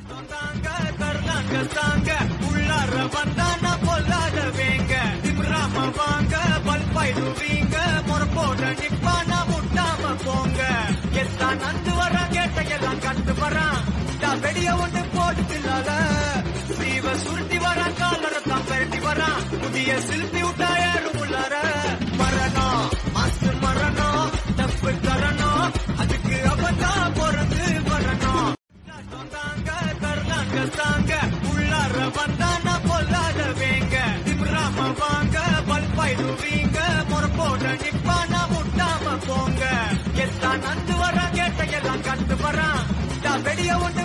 உள்ளார வந்தான பொல்லாத வேங்க திமிராம வாங்க பல்பாயிடுவீங்க முறப்போட நிப்பானா முட்டாம போங்க எத்தான் நந்து வரான் கேட்டையெல்லாம் கண்டு வரான் வெடிய ஒன்று போட்டுலால ஸ்ரீவ சுருட்டி வரான் காலரத்தான் பெரட்டி வரான் புதிய சில்பி விட்டா ஏறும் உள்ளார மரணம் மாசு மரணம் தப்பு தரணும் அதுக்கு அவதான் பிறந்து வரணும் தாங்க உள்ளார வந்தான பொல்லாத வேங்க திமிராம வாங்க பல்பாயிடுவீங்க முறப்போட நிப்பானா முட்டாம போங்க எத்தான் நந்து வரான் கேட்டையெல்லாம் கண்டு வரான் வெடிய ஒன்று